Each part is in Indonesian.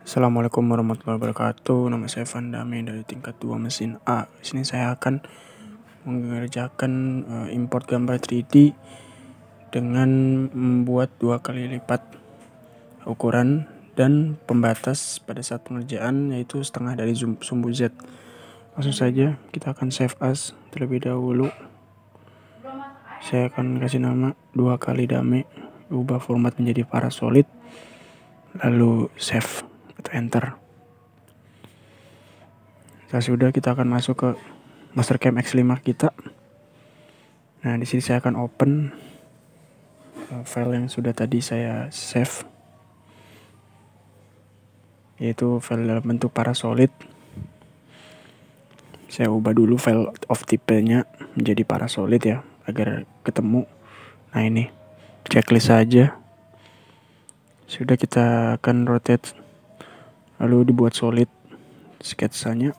Assalamualaikum warahmatullahi wabarakatuh. Nama saya Vandame dari tingkat 2 mesin A. Di sini saya akan mengerjakan import gambar 3D dengan membuat 2 kali lipat ukuran dan pembatas pada saat pengerjaan, yaitu setengah dari sumbu Z. Langsung saja kita akan save as terlebih dahulu. Saya akan kasih nama 2 kali dame, ubah format menjadi parasolid, lalu save atau enter. Sudah, kita akan masuk ke Mastercam X5 kita. Nah, di sini saya akan open file yang sudah tadi saya save, yaitu file dalam bentuk parasolid. Saya ubah dulu file of type-nya menjadi parasolid ya, agar ketemu. Nah, ini checklist saja. Sudah, kita akan rotate, lalu dibuat solid sketsanya.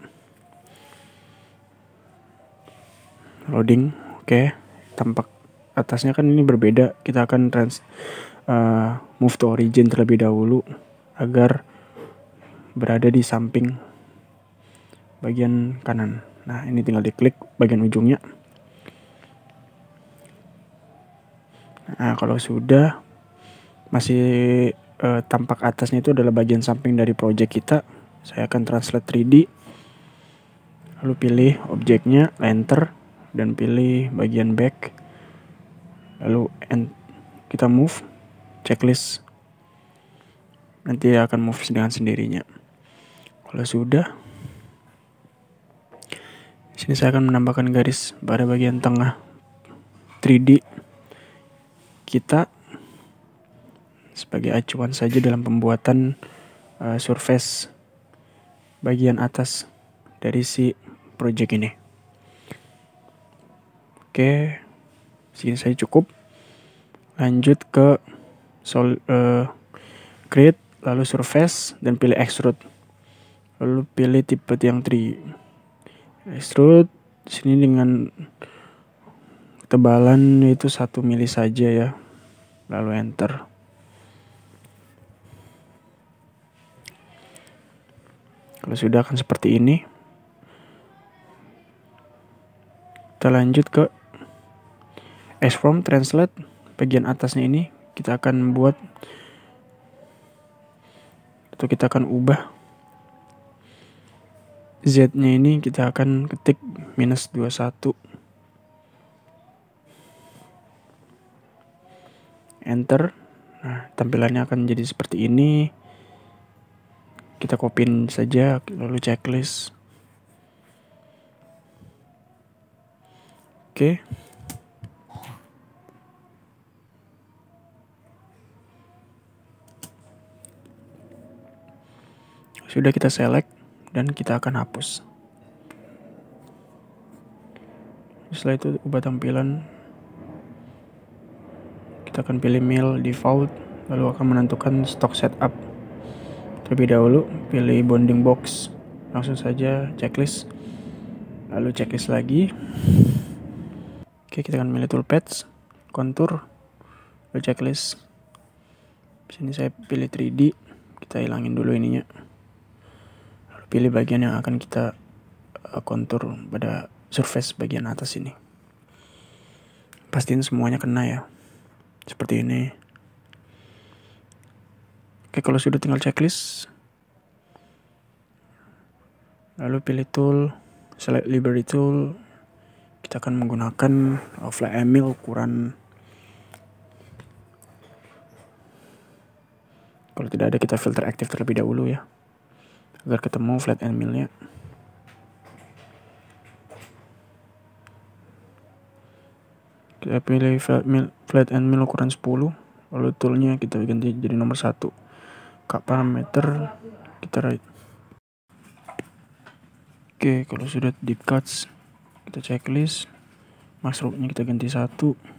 Loading, oke. Tampak atasnya kan ini berbeda. Kita akan move to origin terlebih dahulu agar berada di samping bagian kanan. Nah, ini tinggal diklik bagian ujungnya. Nah, kalau sudah masih tampak atasnya itu adalah bagian samping dari project kita, saya akan translate 3D, lalu pilih objeknya, enter, dan pilih bagian back, lalu kita move checklist, nanti akan move dengan sendirinya. Kalau sudah, di sini saya akan menambahkan garis pada bagian tengah 3D kita sebagai acuan saja dalam pembuatan surface bagian atas dari si project ini. Oke, segini saja cukup. Lanjut ke create, lalu surface, dan pilih extrude, lalu pilih tipe yang 3. Extrude sini dengan ketebalan itu 1 mili saja ya, lalu enter. Kalau sudah akan seperti ini. Kita lanjut ke X-Form Translate. Bagian atasnya ini kita akan buat, atau kita akan ubah Z-nya ini, kita akan ketik -21. Enter. Nah, tampilannya akan jadi seperti ini. Kita copyin saja, lalu checklist. Oke. Sudah, kita select dan kita akan hapus. Setelah itu ubah tampilan. Kita akan pilih mail default, lalu akan menentukan stock setup. Terlebih dahulu pilih bounding box, langsung saja checklist, lalu checklist lagi. Oke, kita akan pilih toolpaths, contour, lalu checklist. Sini saya pilih 3D, kita hilangin dulu ininya. Lalu pilih bagian yang akan kita kontur pada surface bagian atas ini. Pastiin semuanya kena ya, seperti ini. Oke, kalau sudah tinggal checklist, lalu pilih tool, select library tool. Kita akan menggunakan flat anvil ukuran, kalau tidak ada kita filter aktif terlebih dahulu ya, agar ketemu flat anvilnya. Kita pilih flat anvil ukuran 10, lalu toolnya kita ganti jadi nomor 1. Parameter kita right. Oke, kalau sudah deep cuts, kita checklist. Max rope-nya kita ganti 1.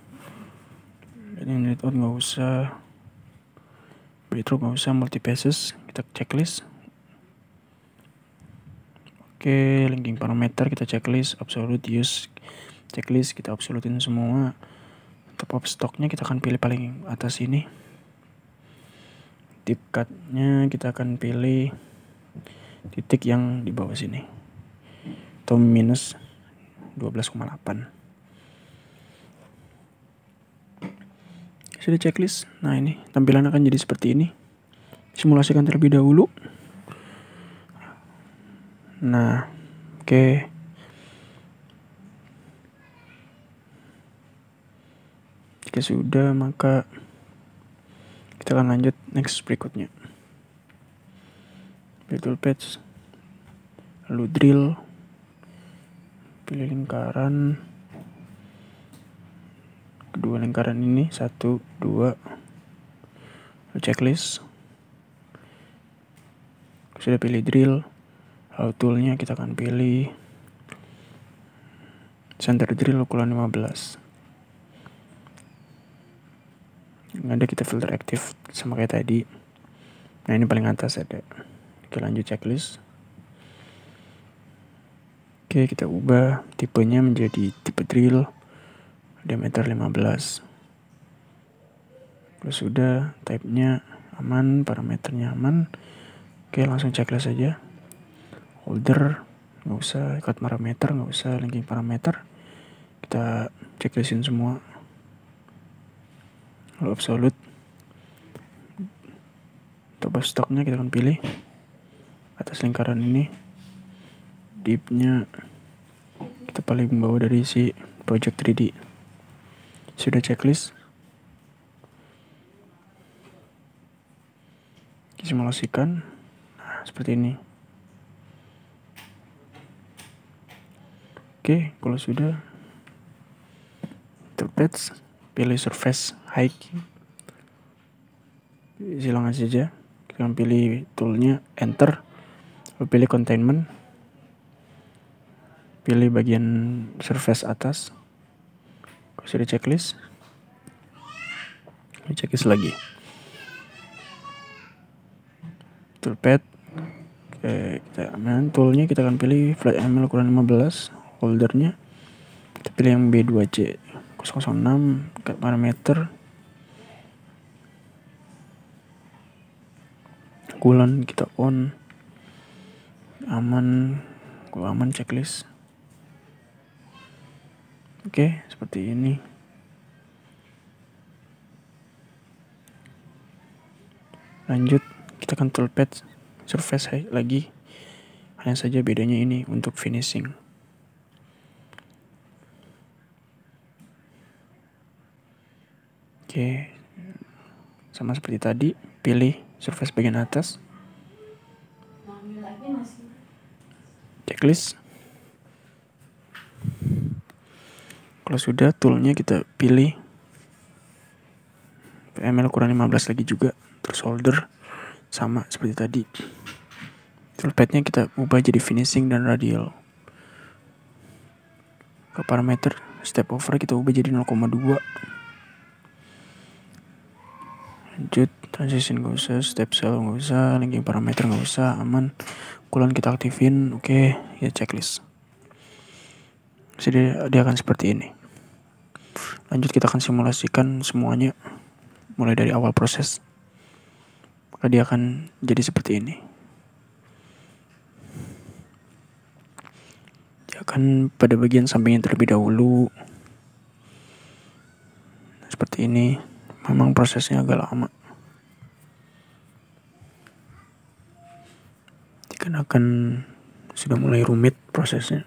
Ini layout nggak usah, breadth nggak usah, multi passes kita checklist. Oke, linking parameter kita checklist, absolute use checklist kita absolutin semua. Top of stocknya kita akan pilih paling atas ini. tip cutnya kita akan pilih titik yang di bawah sini atau minus 12,8. Sudah checklist. Nah, ini tampilan akan jadi seperti ini. Simulasikan terlebih dahulu. Nah, oke. Jika sudah, maka kita akan lanjut next berikutnya. Pilih toolpath, lalu drill, pilih lingkaran, kedua lingkaran ini 1, 2, lalu checklist. Sudah pilih drill, lalu toolnya kita akan pilih center drill ukuran 15. Yang ada kita filter aktif sama kayak tadi. Nah, ini paling atas ada. Oke, lanjut checklist. Oke, kita ubah tipenya menjadi tipe drill diameter 15. Kalau sudah, type-nya aman, parameternya aman. Oke, langsung checklist aja. Holder nggak usah, ikat parameter nggak usah, linking parameter kita checklistin semua. Lalu absolute, top stoknya kita akan pilih atas lingkaran ini. Deep-nya kita paling bawah dari si project 3D. Sudah checklist, simulasikan. Nah, seperti ini. Oke, kalau sudah, toolpath, pilih surface height, silakan saja. Kita akan pilih toolnya, enter, lalu pilih containment, pilih bagian surface atas. Kalau sudah checklist, checklist lagi. Toolpath, kita ambil toolnya, kita akan pilih flat ML ukuran 15, holdernya kita pilih yang B2C 006, parameter coolant kita on, aman, kalau aman checklist. Oke, seperti ini. Lanjut, kita akan toolpath surface height lagi. Hanya saja bedanya ini untuk finishing. Oke, sama seperti tadi, pilih surface bagian atas, checklist. Kalau sudah, toolnya kita pilih PML ukuran 15 lagi juga, terus solder sama seperti tadi. Toolpathnya kita ubah jadi finishing dan radial. Ke parameter step over kita ubah jadi 0,2. Lanjut, transition gak usah, step cell gak usah, linking parameter gak usah, aman. Coolant kita aktifin, oke, ya checklist. Jadi dia akan seperti ini. Lanjut kita akan simulasikan semuanya mulai dari awal proses. Maka dia akan jadi seperti ini. Dia akan pada bagian sampingnya terlebih dahulu. Seperti ini. Memang prosesnya agak lama. Dikarenakan sudah mulai rumit prosesnya.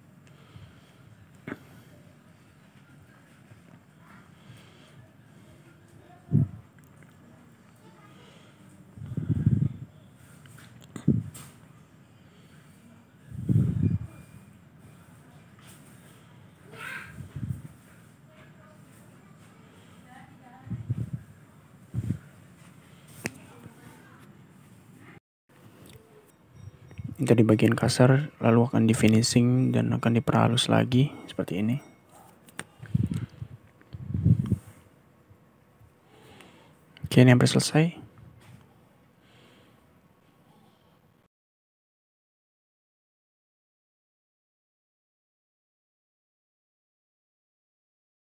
Tadi bagian kasar lalu akan di finishing dan akan diperhalus lagi seperti ini. Oke, ini hampir selesai.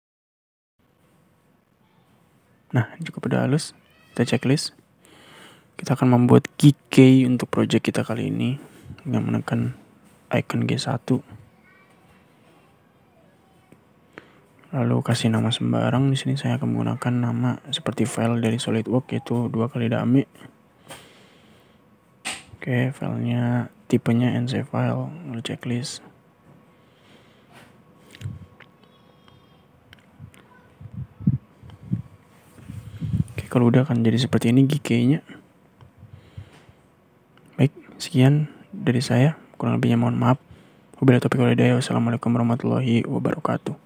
Nah, cukup udah halus. Kita checklist. Kita akan membuat key untuk project kita kali ini dengan menekan icon G1. Lalu kasih nama sembarang. Di sini saya akan menggunakan nama seperti file dari SolidWorks, yaitu 2x Oke, filenya tipenya NC file, lalu checklist. Oke, kalau udah akan jadi seperti ini key-nya. Baik, sekian dari saya. Kurang lebihnya mohon maaf. Wabillahi taufiq wal hidayah. Wassalamualaikum warahmatullahi wabarakatuh.